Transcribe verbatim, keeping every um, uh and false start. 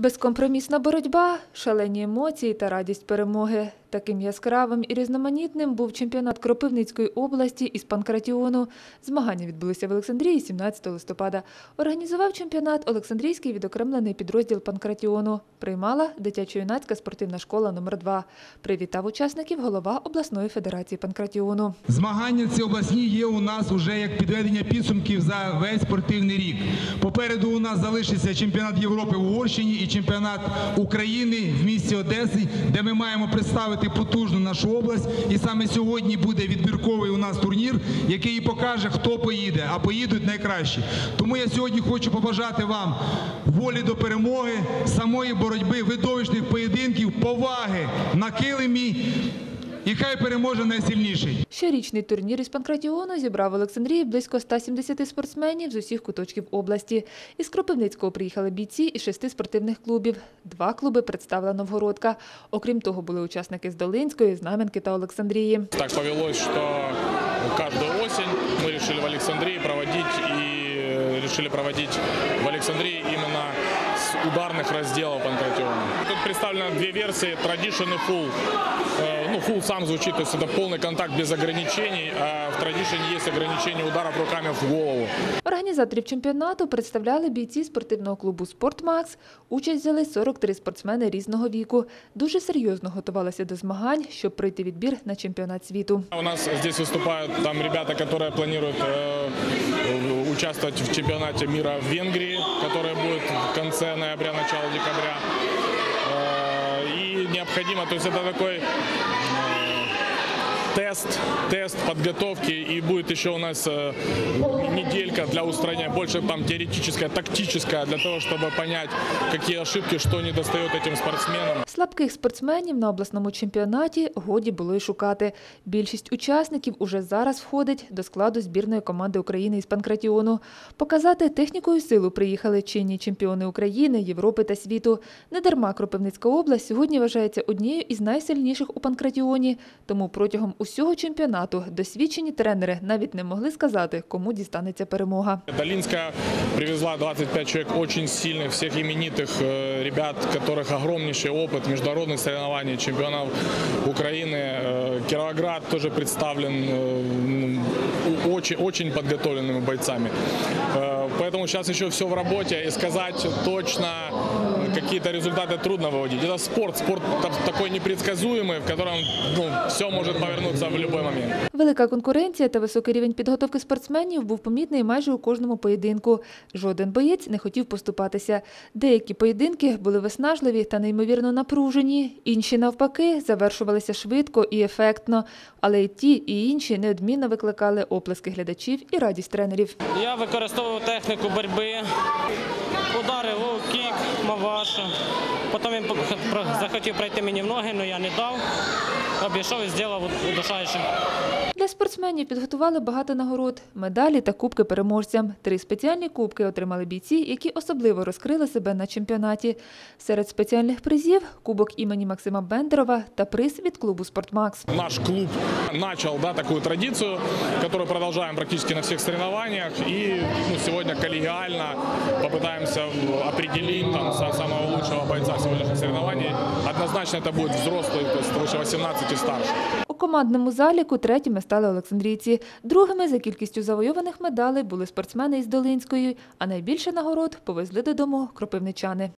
Безкомпромісна боротьба, шалені емоції та радість перемоги. Таким яскравим і різноманітним був чемпіонат Кропивницької області із панкратіону. Змагання відбулися в Олександрії сімнадцятого листопада. Організував чемпіонат Олександрійський відокремлений підрозділ панкратіону. Приймала дитячо-юнацька спортивна школа номер два. Привітав учасників голова обласної федерації панкратіону. Змагання ці обласні є у нас вже як підведення підсумків за весь спортивний рік. Попереду у нас залишиться чемпіонат Європи в Угорщині і чемпіонат України в місті Одеси, де ми маємо представити потужну нашу область. І саме сьогодні буде відбірковий у нас турнір, який покаже, хто поїде, а поїдуть найкращі. Тому я сьогодні хочу побажати вам волі до перемоги, самої боротьби, видовищних поєдинків, поваги на килимі. І хай переможе найсильніший. Щорічний турнір із панкратіону зібрав в Олександрії близько ста сімдесяти спортсменів з усіх куточків області. Із Кропивницького приїхали бійці із шести спортивних клубів. Два клуби представила Новгородка. Окрім того, були учасники з Долинської, Знам'янки та Олександрії. Так повелось, що кожну осінь ми вирішили в Олександрії проводити і вирішили проводити в Олександрії іменно з ударних розділів панкратіону. Тут представлено дві версії – Tradition і Full. Ну, Full сам звучит, то есть это полный контакт без ограничений, а в Tradition есть ограничение ударов руками в голову. Організаторів чемпіонату представляли бійці спортивного клубу «Спортмакс». Участь взяли сорок три спортсмени різного віку. Дуже серйозно готувалися до змагань, щоб пройти відбір на чемпіонат світу. У нас здесь выступают там ребята, которые планируют э, участвовать в чемпионате мира в Венгрии, который будет в конце ноября, начало декабря. И необходимо, то есть это такой тест, тест подготовки, и будет еще у нас э, неделька для устранения, больше там теоретическая, тактическая, для того, чтобы понять, какие ошибки, что не достает этим спортсменам. Слабких спортсменів на обласному чемпіонаті годі було й шукати. Більшість учасників уже зараз входить до складу збірної команди України із панкратіону. Показати техніку і силу приїхали чинні чемпіони України, Європи та світу. Недарма Кропивницька область сьогодні вважається однією із найсильніших у панкратіоні, тому протягом усього чемпіонату досвідчені тренери навіть не могли сказати, кому дістанеться перемога. Долинская привезла двадцать пять человек очень сильных, всех именитых ребят, у которых огромнейший опыт международных соревнований, чемпионов Украины. Кировоград тоже представлен очень, очень подготовленными бойцами. Поэтому сейчас еще все в работе, и сказать точно какие-то результаты трудно выводить. Это спорт, спорт такой непредсказуемый, в котором ну, все может повернуться в будь-який момент. Велика конкуренція та високий рівень підготовки спортсменів був помітний майже у кожному поєдинку. Жоден боєць не хотів поступатися. Деякі поєдинки були виснажливі та неймовірно напружені, інші навпаки завершувалися швидко і ефектно. Але і ті, і інші неодмінно викликали оплески глядачів і радість тренерів. Я використовував техніку боротьби, удари, лоу-кік, маваш. Потім він захотів пройти мені в ноги, але я не дав. Обійшов і зробив удушаючим. Для спортсменів підготували багато нагород, медалі та кубки переможцям. Три спеціальні кубки отримали бійці, які особливо розкрили себе на чемпіонаті. Серед спеціальних призів – кубок імені Максима Бендерова та приз від клубу «Спортмакс». Наш клуб почав да, таку традицію, яку продовжуємо практично на всіх соревнованиях. І ну, сьогодні колегіально намагаємося определити там, самого лучшого бойця сьогоднішніх соревнований. Однозначно це буде взрослий, тобто вище вісімнадцяти і старше. У командному заліку третіми стали олександрійці. Другими за кількістю завойованих медалей були спортсмени із Долинської, а найбільше нагород повезли додому кропивничани.